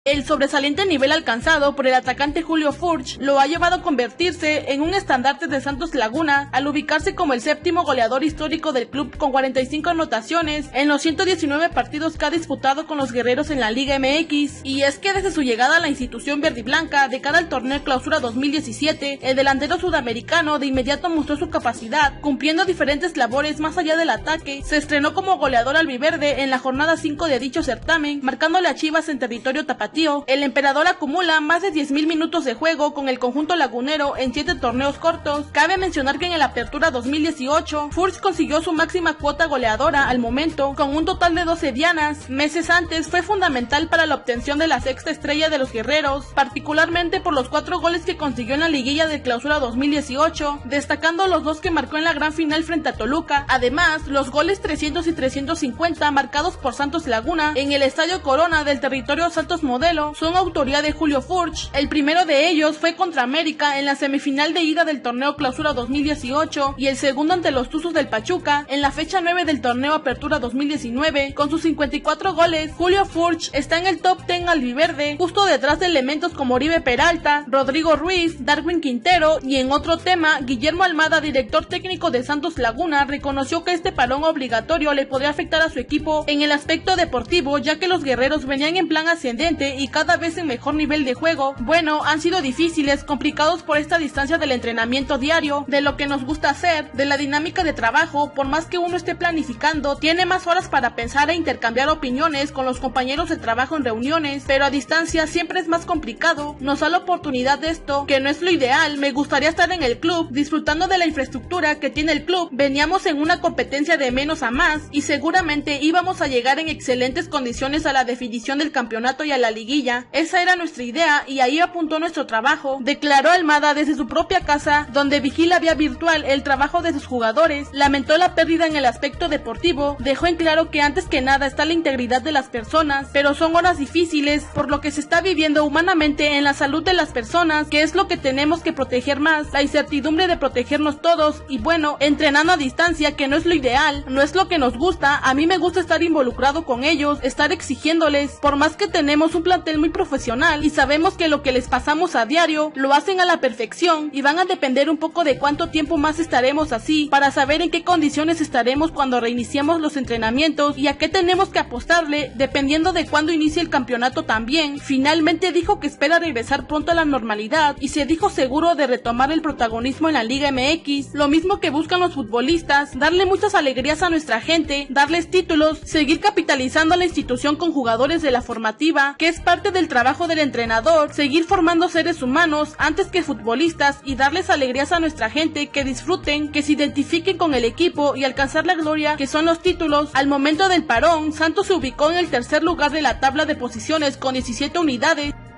El sobresaliente nivel alcanzado por el atacante Julio Furch lo ha llevado a convertirse en un estandarte de Santos Laguna al ubicarse como el séptimo goleador histórico del club con 45 anotaciones en los 119 partidos que ha disputado con los guerreros en la Liga MX. Y es que desde su llegada a la institución verdiblanca de cara al torneo Clausura 2017, el delantero sudamericano de inmediato mostró su capacidad, cumpliendo diferentes labores más allá del ataque. Se estrenó como goleador albiverde en la jornada 5 de dicho certamen, marcándole a Chivas en territorio tapatío. El emperador acumula más de 10.000 minutos de juego con el conjunto lagunero en 7 torneos cortos. Cabe mencionar que en el Apertura 2018, Furch consiguió su máxima cuota goleadora al momento, con un total de 12 dianas. Meses antes fue fundamental para la obtención de la sexta estrella de los guerreros, particularmente por los 4 goles que consiguió en la liguilla de Clausura 2018, destacando los 2 que marcó en la gran final frente a Toluca. Además, los goles 300 y 350 marcados por Santos Laguna en el Estadio Corona del territorio Santos Modelo son autoría de Julio Furch. El primero de ellos fue contra América en la semifinal de ida del torneo Clausura 2018 y el segundo ante los Tuzos del Pachuca en la fecha 9 del torneo Apertura 2019. Con sus 54 goles, Julio Furch está en el top 10 albiverde, justo detrás de elementos como Oribe Peralta, Rodrigo Ruiz, Darwin Quintero. Y en otro tema, Guillermo Almada, director técnico de Santos Laguna, reconoció que este parón obligatorio le podría afectar a su equipo en el aspecto deportivo, ya que los guerreros venían en plan ascendente y cada vez en mejor nivel de juego. Bueno, han sido difíciles, complicados por esta distancia del entrenamiento diario, de lo que nos gusta hacer, de la dinámica de trabajo. Por más que uno esté planificando, tiene más horas para pensar e intercambiar opiniones con los compañeros de trabajo en reuniones, pero a distancia siempre es más complicado. Nos da la oportunidad de esto, que no es lo ideal. Me gustaría estar en el club, disfrutando de la infraestructura que tiene el club. Veníamos en una competencia de menos a más, y seguramente íbamos a llegar en excelentes condiciones a la definición del campeonato y a la liguilla. Esa era nuestra idea y ahí apuntó nuestro trabajo, declaró Almada desde su propia casa, donde vigila vía virtual el trabajo de sus jugadores. Lamentó la pérdida en el aspecto deportivo, dejó en claro que antes que nada está la integridad de las personas, pero son horas difíciles por lo que se está viviendo humanamente en la salud de las personas, que es lo que tenemos que proteger más, la incertidumbre de protegernos todos. Y bueno, entrenando a distancia, que no es lo ideal, no es lo que nos gusta. A mí me gusta estar involucrado con ellos, estar exigiéndoles, por más que tenemos un plantel muy profesional y sabemos que lo que les pasamos a diario lo hacen a la perfección, y van a depender un poco de cuánto tiempo más estaremos así, para saber en qué condiciones estaremos cuando reiniciemos los entrenamientos y a qué tenemos que apostarle dependiendo de cuándo inicie el campeonato también. Finalmente dijo que espera regresar pronto a la normalidad y se dijo seguro de retomar el protagonismo en la Liga MX, lo mismo que buscan los futbolistas, darle muchas alegrías a nuestra gente, darles títulos, seguir capitalizando a la institución con jugadores de la formativa, que es parte del trabajo del entrenador, seguir formando seres humanos antes que futbolistas y darles alegrías a nuestra gente, que disfruten, que se identifiquen con el equipo y alcanzar la gloria que son los títulos. Al momento del parón, Santos se ubicó en el tercer lugar de la tabla de posiciones con 17 unidades.